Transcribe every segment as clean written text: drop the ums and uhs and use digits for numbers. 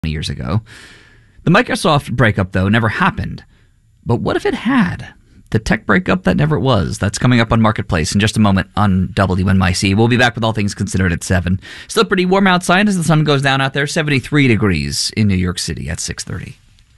years ago. The Microsoft breakup, though, never happened. But what if it had? The tech breakup that never was. That's coming up on Marketplace in just a moment on WNYC. We'll be back with All Things Considered at 7. Still pretty warm outside as the sun goes down out there. 73 degrees in New York City at 6:30.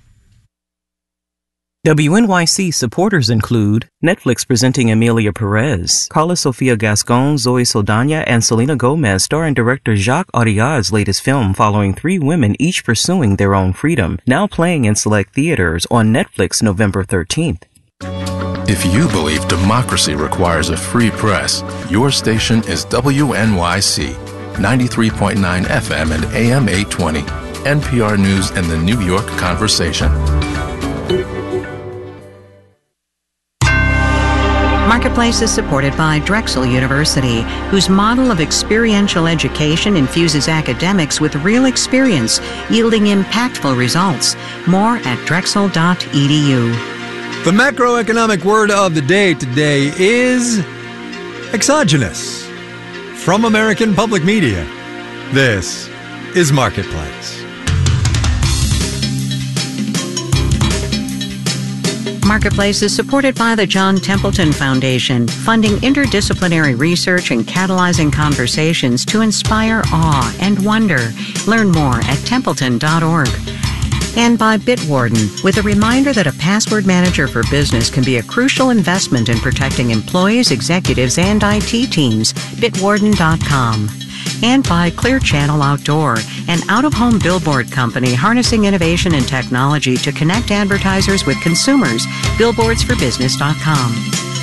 WNYC supporters include Netflix presenting Emilia Perez, Carla Sofia Gascon, Zoe Saldana, and Selena Gomez, starring director Jacques Audiard's latest film following 3 women each pursuing their own freedom, now playing in select theaters on Netflix November 13th. If you believe democracy requires a free press, your station is WNYC, 93.9 FM and AM 820, NPR News and the New York Conversation. Marketplace is supported by Drexel University, whose model of experiential education infuses academics with real experience, yielding impactful results. More at drexel.edu. The macroeconomic word of the day today is exogenous. From American Public Media, this is Marketplace. Marketplace is supported by the John Templeton Foundation, funding interdisciplinary research and catalyzing conversations to inspire awe and wonder. Learn more at templeton.org. And by Bitwarden, with a reminder that a password manager for business can be a crucial investment in protecting employees, executives, and IT teams. Bitwarden.com. And by Clear Channel Outdoor, an out-of-home billboard company harnessing innovation and technology to connect advertisers with consumers. Billboardsforbusiness.com.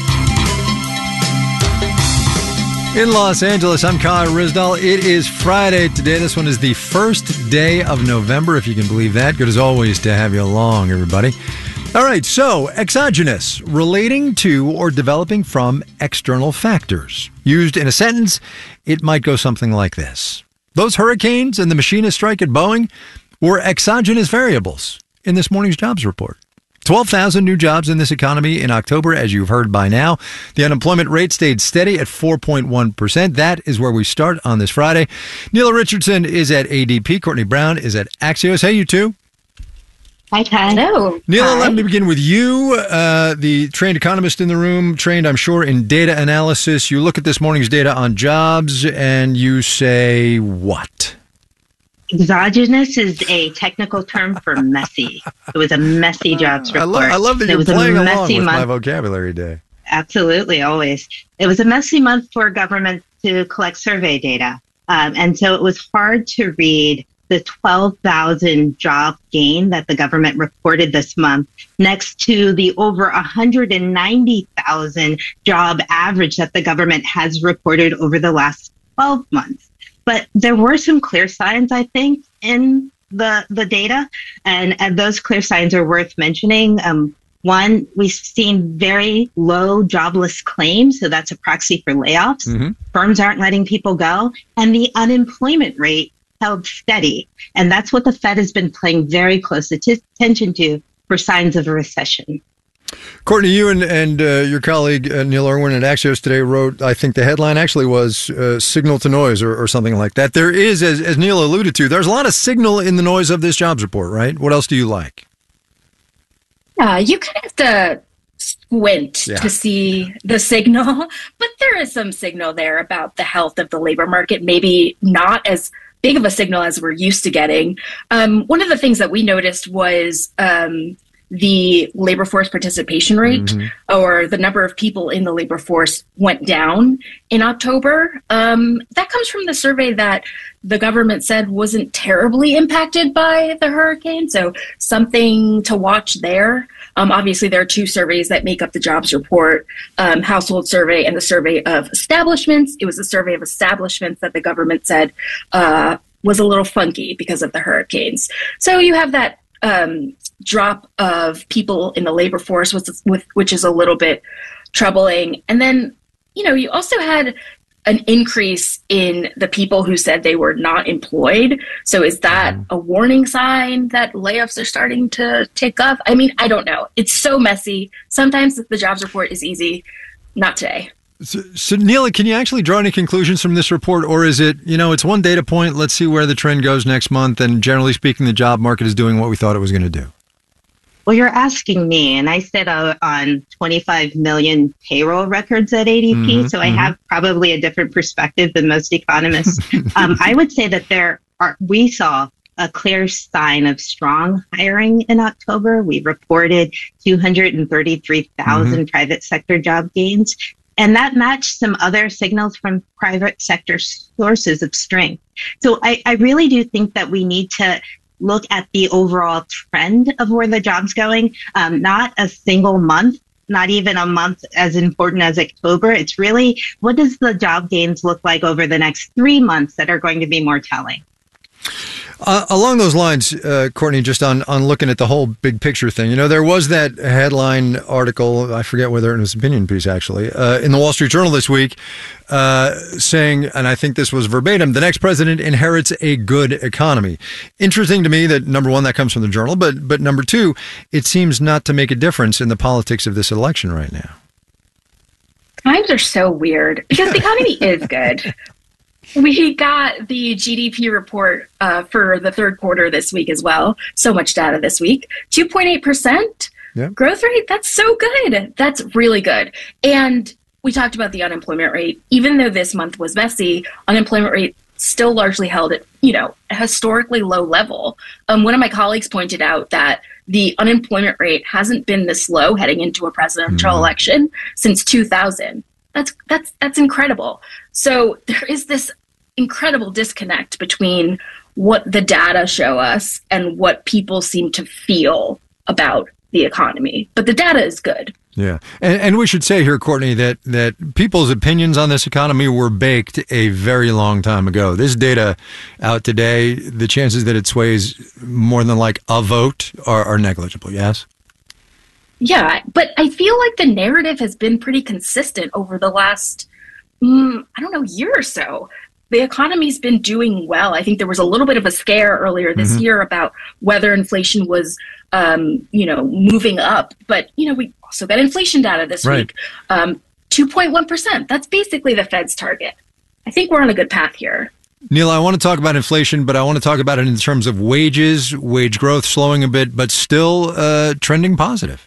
In Los Angeles, I'm Kai Ryssdal. It is Friday today. This one is the first day of November, if you can believe that. Good as always to have you along, everybody. All right, so exogenous, relating to or developing from external factors. Used in a sentence, it might go something like this. Those hurricanes and the machinist strike at Boeing were exogenous variables in this morning's jobs report. 12,000 new jobs in this economy in October, as you've heard by now. The unemployment rate stayed steady at 4.1%. That is where we start on this Friday. Neela Richardson is at ADP. Courtney Brown is at Axios. Hey, you two. Hi, Ty. Hello. Neela, Hi. let me begin with you, the trained economist in the room, trained, I'm sure, in data analysis. You look at this morning's data on jobs and you say what? Exogenous is a technical term for messy. It was a messy jobs report. I love that you're playing along with my vocabulary day. Absolutely, always. It was a messy month for government to collect survey data. And so it was hard to read the 12,000 job gain that the government reported this month next to the over 190,000 job average that the government has reported over the last 12 months. But there were some clear signs, I think, in the data, and those clear signs are worth mentioning. One, we've seen very low jobless claims, so that's a proxy for layoffs. Mm-hmm. Firms aren't letting people go, and the unemployment rate held steady. And that's what the Fed has been paying very close attention to for signs of a recession. Courtney, you and your colleague Neil Irwin at Axios today wrote, I think the headline actually was signal to noise or something like that. There is, as Neil alluded to, there's a lot of signal in the noise of this jobs report, right? What else do you like? You kind of have to squint to see the signal, but there is some signal there about the health of the labor market, maybe not as big of a signal as we're used to getting. One of the things that we noticed was the labor force participation rate, or the number of people in the labor force, went down in October. That comes from the survey that the government said wasn't terribly impacted by the hurricane, so something to watch there. Obviously, there are 2 surveys that make up the jobs report, household survey and the survey of establishments. It was a survey of establishments that the government said was a little funky because of the hurricanes. So you have that drop of people in the labor force, which is a little bit troubling. And then, you also had an increase in the people who said they were not employed. So is that a warning sign that layoffs are starting to tick up? I mean, I don't know. It's so messy. Sometimes the jobs report is easy. Not today. So, Neela, can you actually draw any conclusions from this report, or is it, it's one data point, let's see where the trend goes next month, and generally speaking, the job market is doing what we thought it was going to do? Well, you're asking me, and I sit on 25 million payroll records at ADP, so I have probably a different perspective than most economists. I would say that we saw a clear sign of strong hiring in October. We reported 233,000 private sector job gains. And that matched some other signals from private sector sources of strength. So I really do think that we need to look at the overall trend of where the job's going, not a single month, not even a month as important as October. It's really, what does the job gains look like over the next 3 months that are going to be more telling? Along those lines, Courtney, just on looking at the whole big picture thing, there was that headline article, I forget whether it was an opinion piece actually, in the Wall Street Journal this week, saying, and I think this was verbatim, the next president inherits a good economy. Interesting to me that, number one, that comes from the Journal, but number two, it seems not to make a difference in the politics of this election right now. Times are so weird because the economy is good. We got the GDP report for the third quarter this week as well. So much data this week. 2.8% growth rate. That's so good. That's really good. And we talked about the unemployment rate. Even though this month was messy, unemployment rate still largely held at, a historically low level. One of my colleagues pointed out that the unemployment rate hasn't been this low heading into a presidential election since 2000. That's incredible. So there is this incredible disconnect between what the data show us and what people seem to feel about the economy. But the data is good. Yeah. And we should say here, Courtney, that people's opinions on this economy were baked a very long time ago. This data out today, the chances that it sways more than like a vote are negligible, yes? Yeah, but I feel like the narrative has been pretty consistent over the last, year or so. The economy's been doing well. I think there was a little bit of a scare earlier this year about whether inflation was, moving up. But, we also got inflation data this week. 2.1%. That's basically the Fed's target. I think we're on a good path here. Neela, I want to talk about inflation, but I want to talk about it in terms of wages, wage growth slowing a bit, but still trending positive.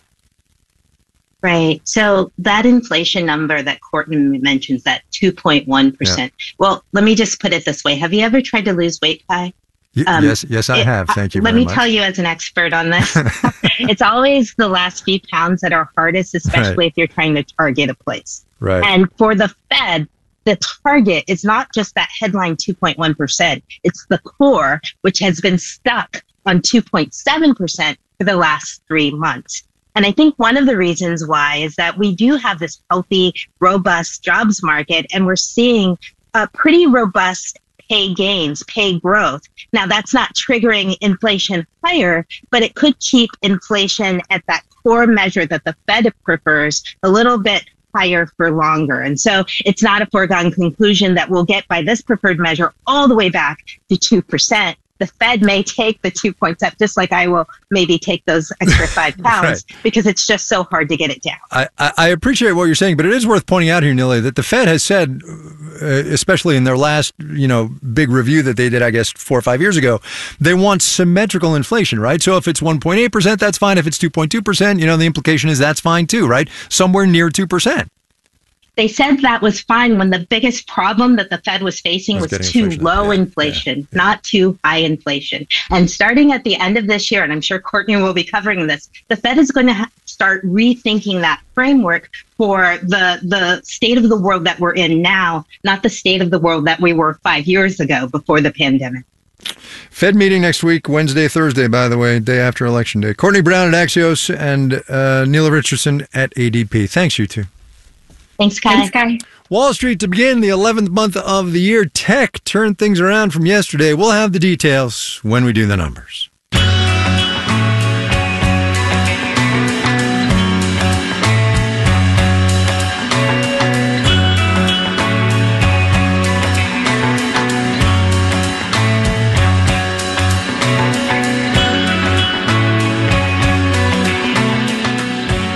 Right. So that inflation number that Courtney mentions, that 2.1%. Well, let me just put it this way. Have you ever tried to lose weight, Kai? Yes, I have. Thank you very much. Let me tell you as an expert on this, it's always the last few pounds that are hardest, especially if you're trying to target a place. Right. And for the Fed, the target is not just that headline 2.1%. It's the core, which has been stuck on 2.7% for the last 3 months. And I think one of the reasons why is that we do have this healthy, robust jobs market, and we're seeing a pretty robust pay gains, pay growth. Now, that's not triggering inflation higher, but it could keep inflation at that core measure that the Fed prefers a little bit higher for longer. And so it's not a foregone conclusion that we'll get by this preferred measure all the way back to 2%. The Fed may take the 2 points up, just like I will maybe take those extra 5 pounds because it's just so hard to get it down. I appreciate what you're saying, but it is worth pointing out here, Neela, that the Fed has said, especially in their last, big review that they did, I guess, 4 or 5 years ago, they want symmetrical inflation, right? So if it's 1.8%, that's fine. If it's 2.2%, the implication is that's fine too, right? Somewhere near 2%. They said that was fine when the biggest problem that the Fed was facing was too low inflation, not too high inflation. And starting at the end of this year, and I'm sure Courtney will be covering this, the Fed is going to start rethinking that framework for the state of the world that we're in now, not the state of the world that we were 5 years ago before the pandemic. Fed meeting next week, Wednesday, Thursday, by the way, day after Election Day. Courtney Brown at Axios and Neela Richardson at ADP. Thanks, you two. Thanks, Kai. Wall Street to begin the 11th month of the year. Tech turned things around from yesterday. We'll have the details when we do the numbers.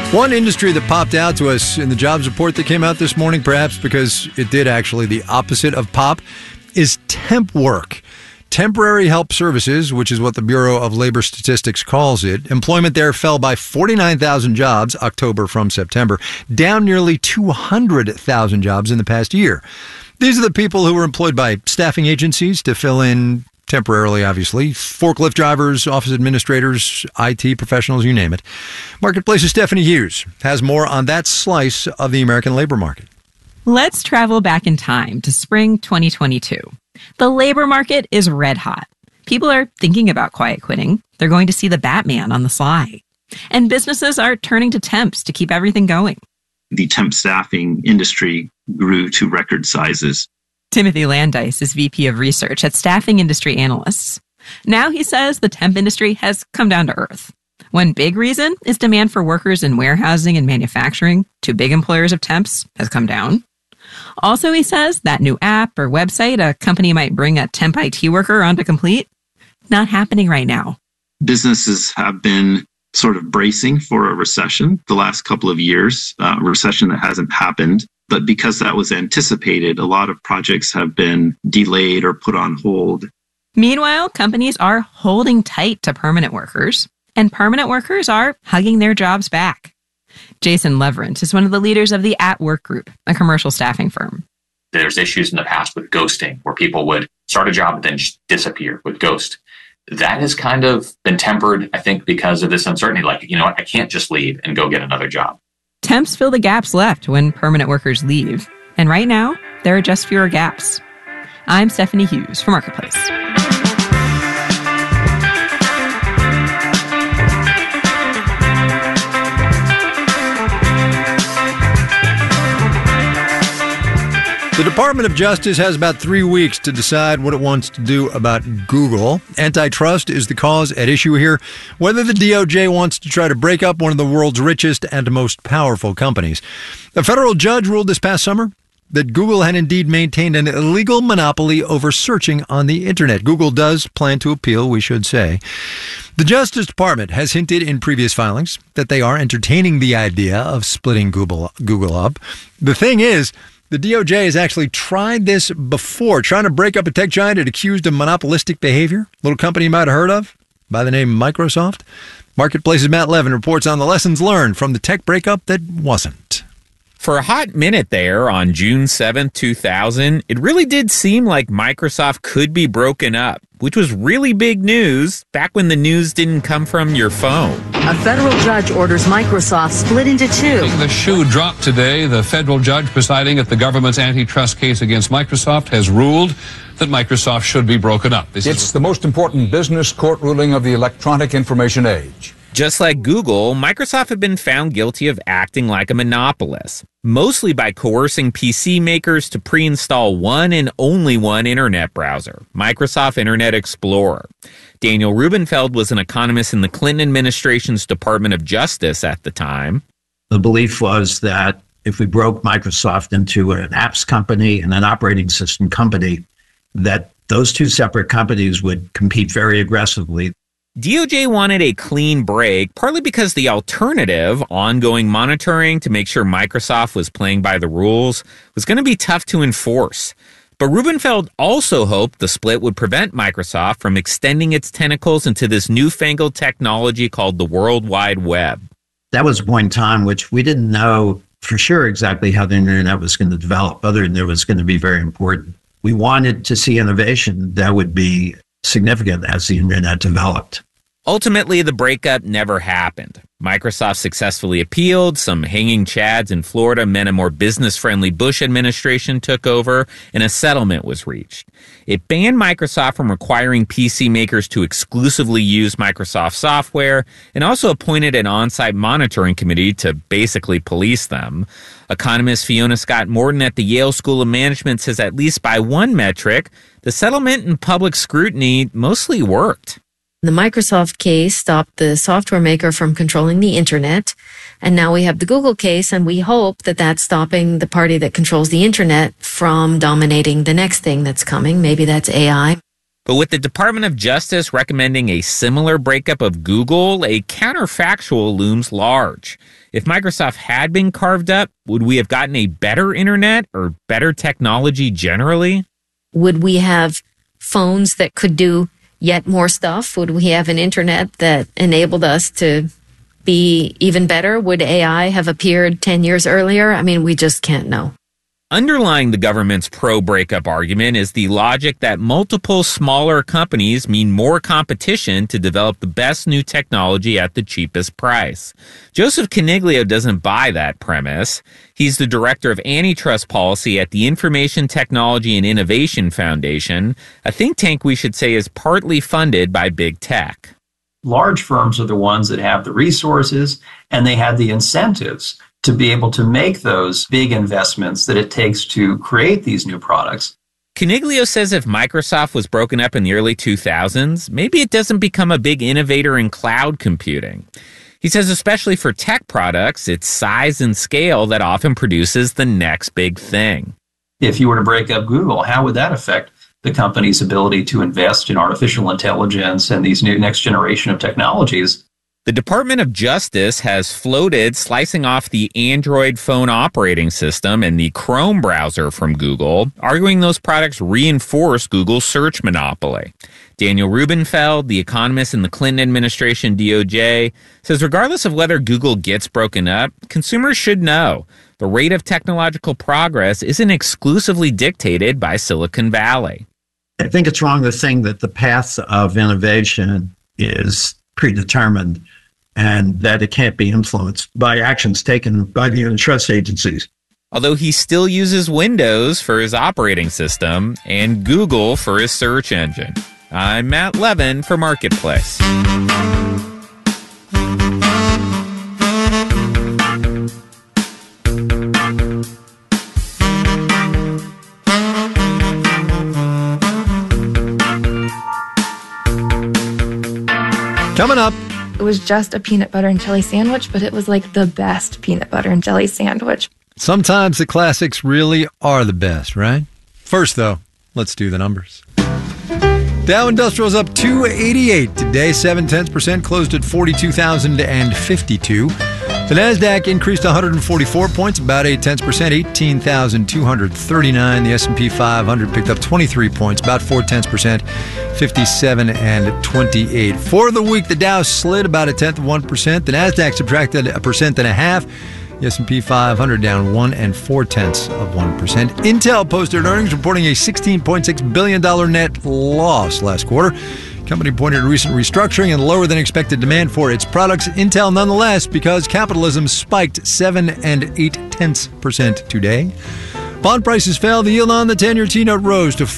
One industry that popped out to us in the jobs report that came out this morning, perhaps because it did actually the opposite of pop, is temp work. Temporary help services, which is what the Bureau of Labor Statistics calls it. Employment there fell by 49,000 jobs, October from September, down nearly 200,000 jobs in the past year. These are the people who were employed by staffing agencies to fill in temporarily, obviously. Forklift drivers, office administrators, IT professionals, you name it. Marketplace's Stephanie Hughes has more on that slice of the American labor market. Let's travel back in time to spring 2022. The labor market is red hot. People are thinking about quiet quitting. They're going to see the Batman on the sly. And businesses are turning to temps to keep everything going. The temp staffing industry grew to record sizes. Timothy Landis is VP of Research at Staffing Industry Analysts. Now he says the temp industry has come down to earth. One big reason is demand for workers in warehousing and manufacturing, two big employers of temps, has come down. Also, he says that new app or website a company might bring a temp IT worker on to complete, not happening right now. Businesses have been sort of bracing for a recession the last couple of years, a recession that hasn't happened. But because that was anticipated, a lot of projects have been delayed or put on hold. Meanwhile, companies are holding tight to permanent workers, and permanent workers are hugging their jobs back. Jason Leverant is one of the leaders of the At Work Group, a commercial staffing firm. There's issues in the past with ghosting, where people would start a job and then just disappear with ghost. That has kind of been tempered, I think, because of this uncertainty. Like, you know what, I can't just leave and go get another job. Temps fill the gaps left when permanent workers leave. And right now, there are just fewer gaps. I'm Stephanie Hughes for Marketplace. The Department of Justice has about 3 weeks to decide what it wants to do about Google. Antitrust is the cause at issue here. Whether the DOJ wants to try to break up one of the world's richest and most powerful companies. A federal judge ruled this past summer that Google had indeed maintained an illegal monopoly over searching on the internet. Google does plan to appeal, we should say. The Justice Department has hinted in previous filings that they are entertaining the idea of splitting Google up. The thing is, the DOJ has actually tried this before, trying to break up a tech giant it accused of monopolistic behavior. A little company you might have heard of by the name Microsoft. Marketplace's Matt Levin reports on the lessons learned from the tech breakup that wasn't. For a hot minute there on June 7th, 2000, it really did seem like Microsoft could be broken up, which was really big news back when the news didn't come from your phone. A federal judge orders Microsoft split into two. The shoe dropped today. The federal judge presiding at the government's antitrust case against Microsoft has ruled that Microsoft should be broken up. It's the most important business court ruling of the electronic information age. Just like Google, Microsoft had been found guilty of acting like a monopolist, mostly by coercing PC makers to pre-install one and only one internet browser, Microsoft Internet Explorer. Daniel Rubenfeld was an economist in the Clinton administration's Department of Justice at the time. The belief was that if we broke Microsoft into an apps company and an operating system company, that those two separate companies would compete very aggressively. DOJ wanted a clean break, partly because the alternative, ongoing monitoring to make sure Microsoft was playing by the rules, was going to be tough to enforce. But Rubenfeld also hoped the split would prevent Microsoft from extending its tentacles into this newfangled technology called the World Wide Web. That was a point in time which we didn't know for sure exactly how the internet was going to develop, other than it was going to be very important. We wanted to see innovation that would be significant as the internet developed. Ultimately, the breakup never happened. Microsoft successfully appealed, some hanging chads in Florida meant a more business-friendly Bush administration took over, and a settlement was reached. It banned Microsoft from requiring PC makers to exclusively use Microsoft software, and also appointed an on-site monitoring committee to basically police them. Economist Fiona Scott Morton at the Yale School of Management says at least by one metric, the settlement and public scrutiny mostly worked. The Microsoft case stopped the software maker from controlling the internet, and now we have the Google case, and we hope that that's stopping the party that controls the internet from dominating the next thing that's coming. Maybe that's AI. But with the Department of Justice recommending a similar breakup of Google, a counterfactual looms large. If Microsoft had been carved up, would we have gotten a better internet or better technology generally? Would we have phones that could do yet more stuff? Would we have an internet that enabled us to be even better? Would AI have appeared 10 years earlier? I mean, we just can't know. Underlying the government's pro-breakup argument is the logic that multiple smaller companies mean more competition to develop the best new technology at the cheapest price. Joseph Coniglio doesn't buy that premise. He's the director of antitrust policy at the Information Technology and Innovation Foundation, a think tank we should say is partly funded by big tech. Large firms are the ones that have the resources and they have the incentives to be able to make those big investments that it takes to create these new products. Coniglio says if Microsoft was broken up in the early 2000s, maybe it doesn't become a big innovator in cloud computing. He says especially for tech products, it's size and scale that often produces the next big thing. If you were to break up Google, how would that affect the company's ability to invest in artificial intelligence and these new next generation of technologies? The Department of Justice has floated slicing off the Android phone operating system and the Chrome browser from Google, arguing those products reinforce Google's search monopoly. Daniel Rubenfeld, the economist in the Clinton administration DOJ, says regardless of whether Google gets broken up, consumers should know the rate of technological progress isn't exclusively dictated by Silicon Valley. I think it's wrong to think that the path of innovation is predetermined and that it can't be influenced by actions taken by the antitrust agencies. Although he still uses Windows for his operating system and Google for his search engine. I'm Matt Levin for Marketplace. Coming up. It was just a peanut butter and jelly sandwich, but it was like the best peanut butter and jelly sandwich. Sometimes the classics really are the best, right? First, though, let's do the numbers. Dow Industrial's up 288 today, 0.7%, closed at 42,052. The Nasdaq increased 144 points, about 0.8%, 18,239. The S&P 500 picked up 23 points, about 0.4%, 57,28. For the week, the Dow slid about 0.1%. The Nasdaq subtracted 1.5%. The S&P 500 down 1.4%. Intel posted earnings, reporting a $16.6 billion net loss last quarter. The company pointed to recent restructuring and lower than expected demand for its products. Intel, nonetheless, because capitalism spiked 7.8% today. Bond prices fell. The yield on the 10-year T-note rose to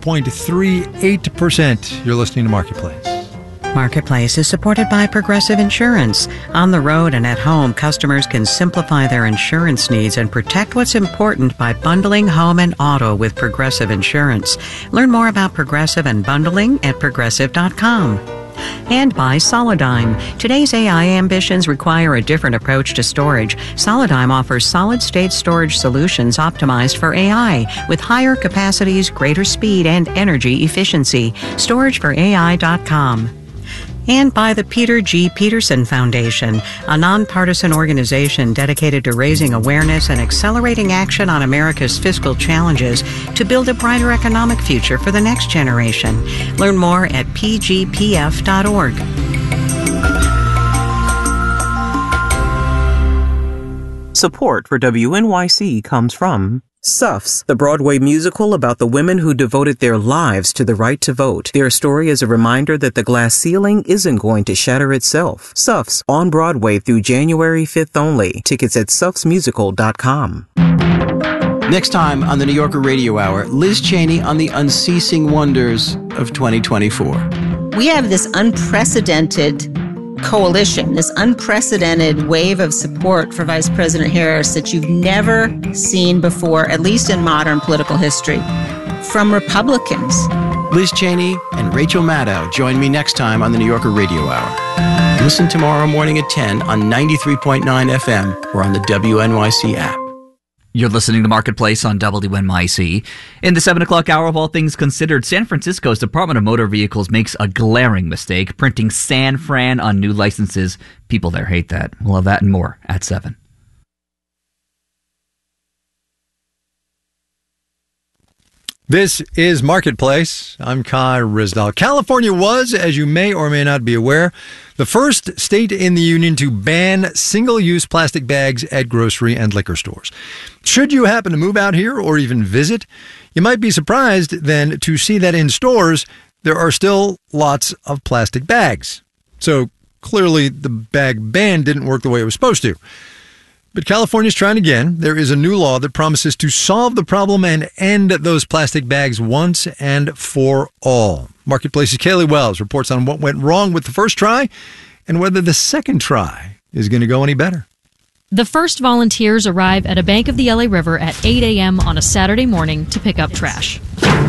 4.38%. You're listening to Marketplace. Marketplace is supported by Progressive Insurance. On the road and at home, customers can simplify their insurance needs and protect what's important by bundling home and auto with Progressive Insurance. Learn more about Progressive and bundling at Progressive.com. And by Solidigm. Today's AI ambitions require a different approach to storage. Solidigm offers solid-state storage solutions optimized for AI with higher capacities, greater speed, and energy efficiency. StorageForAI.com. And by the Peter G. Peterson Foundation, a nonpartisan organization dedicated to raising awareness and accelerating action on America's fiscal challenges to build a brighter economic future for the next generation. Learn more at pgpf.org. Support for WNYC comes from Suffs, the Broadway musical about the women who devoted their lives to the right to vote. Their story is a reminder that the glass ceiling isn't going to shatter itself. Suffs, on Broadway through January 5th only. Tickets at suffsmusical.com. Next time on the New Yorker Radio Hour, Liz Cheney on the unceasing wonders of 2024. We have this unprecedented coalition, this unprecedented wave of support for Vice President Harris that you've never seen before, at least in modern political history, from Republicans. Liz Cheney and Rachel Maddow join me next time on the New Yorker Radio Hour. Listen tomorrow morning at 10 on 93.9 FM or on the WNYC app. You're listening to Marketplace on WNYC. In the 7 o'clock hour of All Things Considered, San Francisco's Department of Motor Vehicles makes a glaring mistake, printing San Fran on new licenses. People there hate that. We'll have that and more at 7. This is Marketplace. I'm Kai Ryssdal. California was, as you may or may not be aware, the first state in the union to ban single-use plastic bags at grocery and liquor stores. Should you happen to move out here or even visit, you might be surprised then to see that in stores there are still lots of plastic bags. So clearly the bag ban didn't work the way it was supposed to. But California's trying again. There is a new law that promises to solve the problem and end those plastic bags once and for all. Marketplace's Kaylee Wells reports on what went wrong with the first try and whether the second try is going to go any better. The first volunteers arrive at a bank of the LA River at 8 a.m. on a Saturday morning to pick up trash.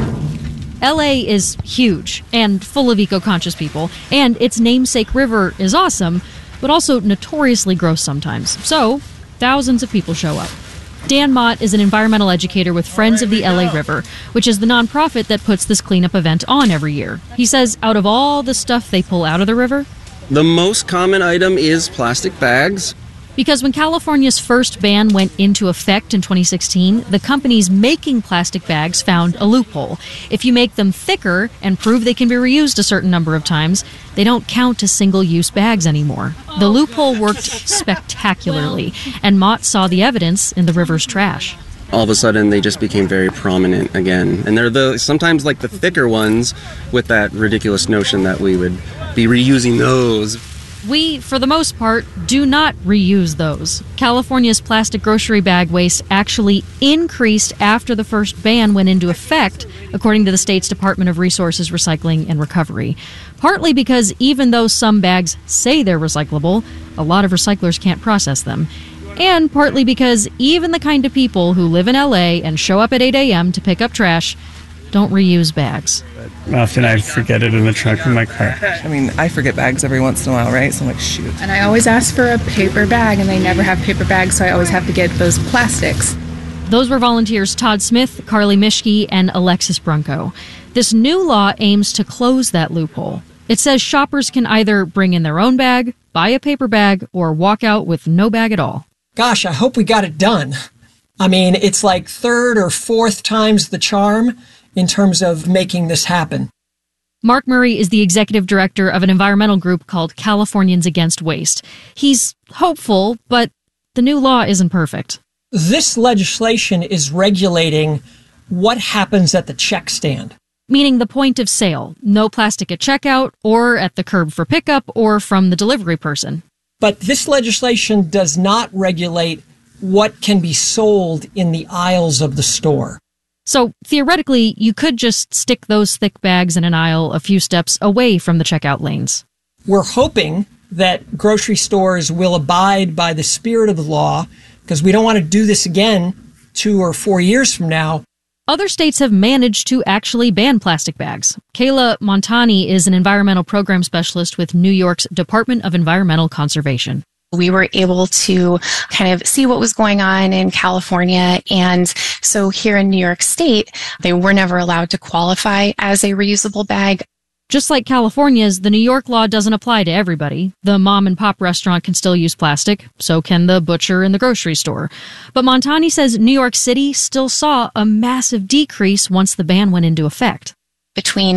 LA is huge and full of eco-conscious people, and its namesake river is awesome, but also notoriously gross sometimes. So thousands of people show up. Dan Mott is an environmental educator with Friends of the LA River, which is the nonprofit that puts this cleanup event on every year. He says out of all the stuff they pull out of the river, the most common item is plastic bags. Because when California's first ban went into effect in 2016, the companies making plastic bags found a loophole. If you make them thicker and prove they can be reused a certain number of times, they don't count as single-use bags anymore. The loophole worked spectacularly, and Mott saw the evidence in the river's trash. All of a sudden, they just became very prominent again. And they're sometimes like the thicker ones with that ridiculous notion that we would be reusing those. We, for the most part, do not reuse those. California's plastic grocery bag waste actually increased after the first ban went into effect, according to the state's Department of Resources, Recycling, and Recovery. Partly because even though some bags say they're recyclable, a lot of recyclers can't process them. And partly because even the kind of people who live in LA and show up at 8 a.m. to pick up trash don't reuse bags. Often I forget it in the trunk of my car. I mean, I forget bags every once in a while, right? So I'm like, shoot. And I always ask for a paper bag, and they never have paper bags, so I always have to get those plastics. Those were volunteers Todd Smith, Carly Mischke, and Alexis Brunco. This new law aims to close that loophole. It says shoppers can either bring in their own bag, buy a paper bag, or walk out with no bag at all. Gosh, I hope we got it done. I mean, it's like third or fourth times the charm in terms of making this happen. Mark Murray is the executive director of an environmental group called Californians Against Waste. He's hopeful, but the new law isn't perfect. This legislation is regulating what happens at the check stand. Meaning the point of sale. No plastic at checkout, or at the curb for pickup, or from the delivery person. But this legislation does not regulate what can be sold in the aisles of the store. So, theoretically, you could just stick those thick bags in an aisle a few steps away from the checkout lanes. We're hoping that grocery stores will abide by the spirit of the law, because we don't want to do this again 2 or 4 years from now. Other states have managed to actually ban plastic bags. Kayla Montani is an environmental program specialist with New York's Department of Environmental Conservation. We were able to kind of see what was going on in California. And so here in New York State, they were never allowed to qualify as a reusable bag. Just like California's, the New York law doesn't apply to everybody. The mom and pop restaurant can still use plastic, so can the butcher in the grocery store. But Montani says New York City still saw a massive decrease once the ban went into effect. Between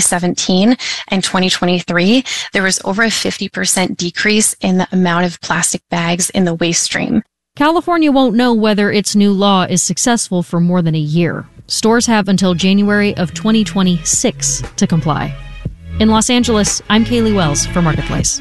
2017 and 2023, there was over a 50% decrease in the amount of plastic bags in the waste stream. California won't know whether its new law is successful for more than a year. Stores have until January of 2026 to comply. In Los Angeles, I'm Kaylee Wells for Marketplace.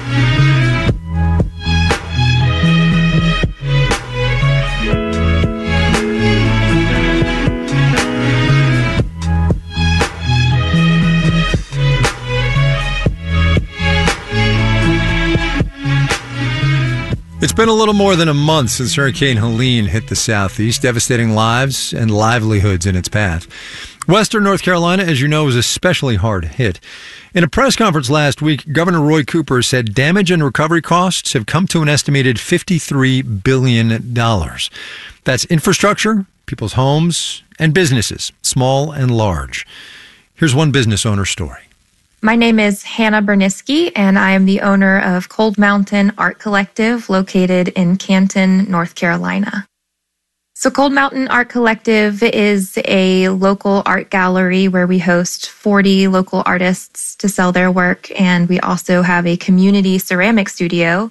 It's been a little more than a month since Hurricane Helene hit the southeast, devastating lives and livelihoods in its path. Western North Carolina, as you know, was especially hard hit. In a press conference last week, Governor Roy Cooper said damage and recovery costs have come to an estimated $53 billion. That's infrastructure, people's homes, and businesses, small and large. Here's one business owner's story. My name is Hannah Bernisky, and I am the owner of Cold Mountain Art Collective, located in Canton, North Carolina. So Cold Mountain Art Collective is a local art gallery where we host 40 local artists to sell their work, and we also have a community ceramic studio.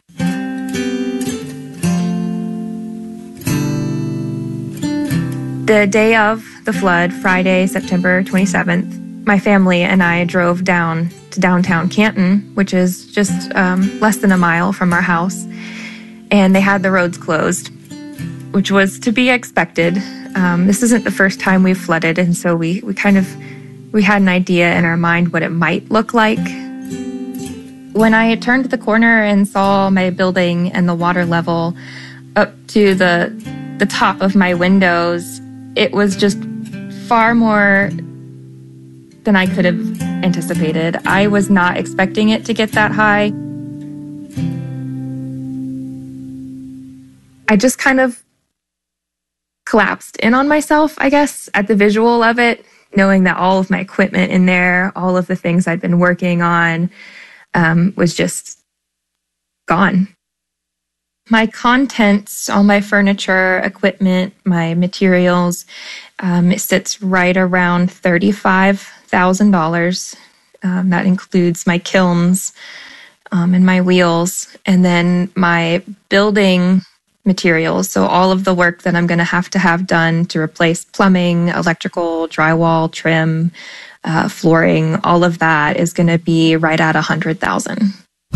The day of the flood, Friday, September 27th, my family and I drove down to downtown Canton, which is just less than a mile from our house, and they had the roads closed, which was to be expected. This isn't the first time we've flooded, and so we had an idea in our mind what it might look like. When I turned the corner and saw my building and the water level up to the top of my windows, it was just far more than I could have anticipated. I was not expecting it to get that high. I just kind of collapsed in on myself, I guess, at the visual of it, knowing that all of my equipment in there, all of the things I'd been working on, was just gone. My contents, all my furniture, equipment, my materials, it sits right around $35,000. That includes my kilns and my wheels, and then my building materials. So all of the work that I'm going to have done to replace plumbing, electrical, drywall, trim, flooring, all of that is going to be right at $100,000.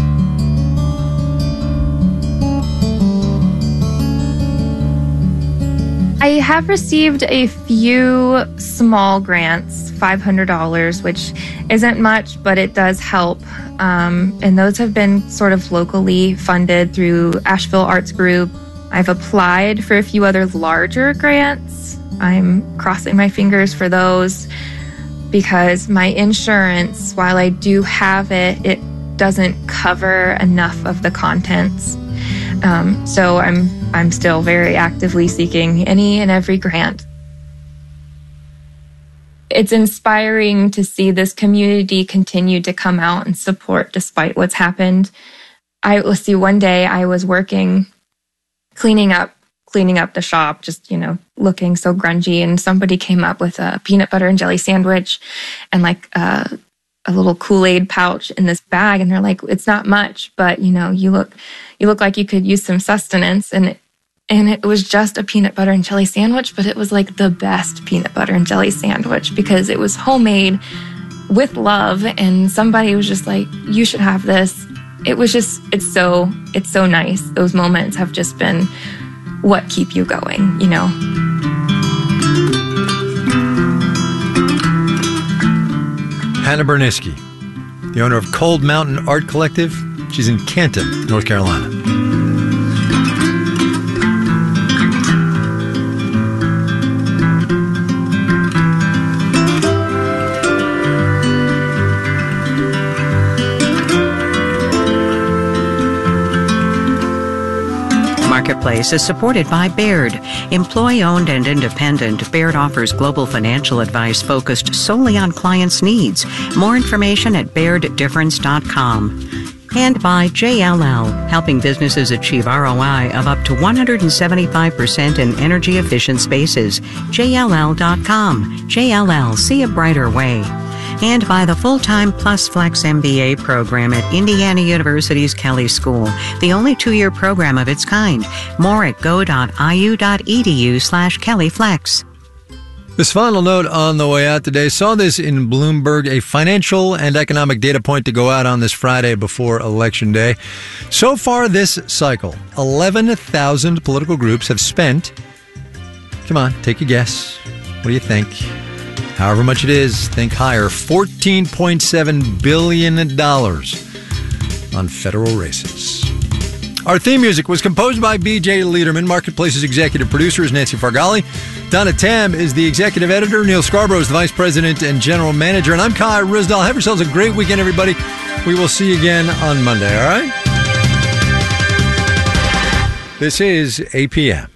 I have received a few small grants, $500, which isn't much, but it does help. And those have been sort of locally funded through Asheville Arts Group. I've applied for a few other larger grants. I'm crossing my fingers for those because my insurance, while I do have it, it doesn't cover enough of the contents. So I'm still very actively seeking any and every grant. It's inspiring to see this community continue to come out and support despite what's happened. One day I was working, cleaning up the shop, just, looking so grungy, and somebody came up with a peanut butter and jelly sandwich and like a little Kool-Aid pouch in this bag, and they're like, it's not much, but you look like you could use some sustenance. And it was just a peanut butter and jelly sandwich, but it was like the best peanut butter and jelly sandwich because it was homemade with love, and somebody was just like, you should have this. It's so nice. Those moments have just been what keep you going, Hannah Bernisky, the owner of Cold Mountain Art Collective. She's in Canton, North Carolina. Marketplace is supported by Baird. Employee-owned and independent, Baird offers global financial advice focused solely on clients' needs. More information at bairdifference.com. And by JLL, helping businesses achieve ROI of up to 175% in energy-efficient spaces. JLL.com. JLL, see a brighter way. And by the full-time Plus Flex MBA program at Indiana University's Kelley School, the only 2-year program of its kind. More at go.iu.edu/KelleyFlex. This final note on the way out today, saw this in Bloomberg, a financial and economic data point to go out on this Friday before Election Day. So far this cycle, 11,000 political groups have spent, come on, take a guess. What do you think? However much it is, think higher, $14.7 billion on federal races. All Our theme music was composed by B.J. Lederman. Marketplace's executive producer is Nancy Fargali. Donna Tam is the executive editor. Neil Scarborough is the vice president and general manager. And I'm Kai Ryssdal. Have yourselves a great weekend, everybody. We will see you again on Monday, all right? This is APM.